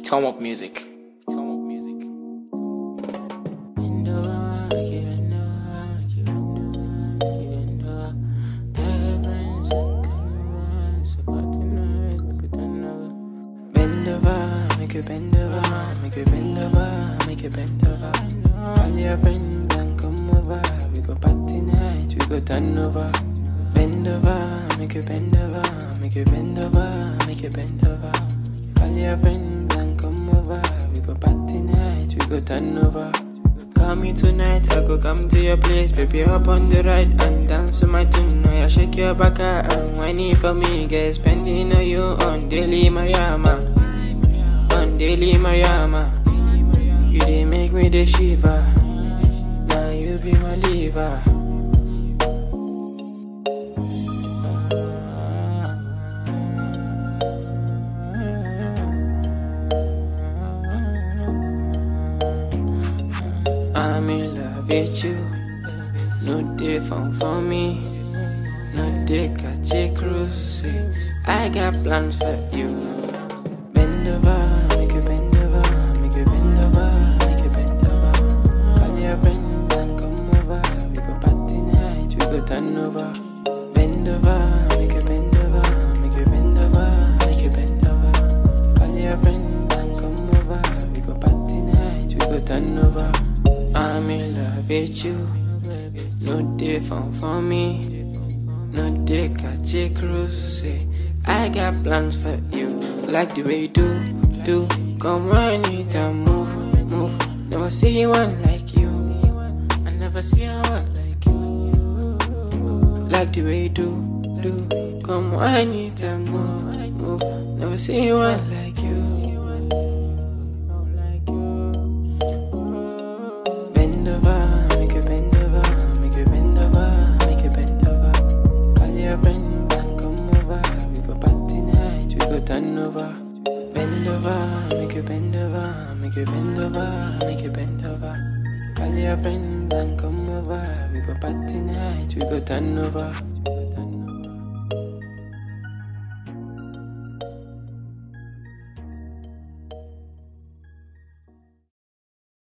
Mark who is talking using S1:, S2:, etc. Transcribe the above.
S1: Turn up music. Turn up music.
S2: Bend over, make you bend over, make you bend over, make you bend over. Call your friends and come over. We go party night, we go turn over. Bend over, make you bend over, make you bend over, make you bend over. Call your friends and come over. We go party night, we go turn over. Call me tonight, I go come to your place. Baby, hop on the ride and dance to my tune. Now you shake your back and whiny for me. Get spending on you on daily Mariama. On daily Mariama. You dey make me the shiver. Now you be my liver. I'm in love with you. No day fun for me. No day catch a cruise. Say, I got plans for you. Bend over, make you bend over, make you bend over, make you bend over. Call your friends and come over. We go party night, we go turn over. Bend over, make you bend over, make you bend over, make you bend over. Call your friends and come over. We go party night, we go turn over. I'm in love with you. No day fun for me. No day catch a cruise. Say, I got plans for you. Like the way you do. Come run it and move. Never see one like you. I never see one like you. Like the way you do. Come run it and move. Never see one like you. Bend over, make you bend over, make you bend over, make you bend over. Call your friends and come over. We go party night, we go turn over. Bend over, make you bend over, make you bend over, make you bend over. Call your friends and come over. We go party night, we go turn over.